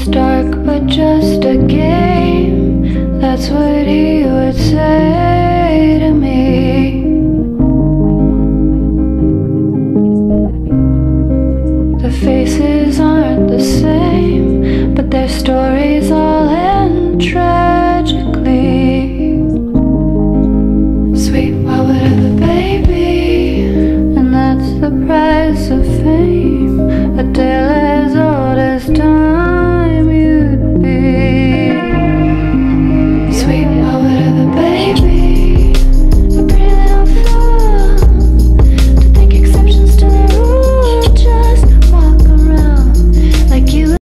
dark but just a game. That's what he would say to me.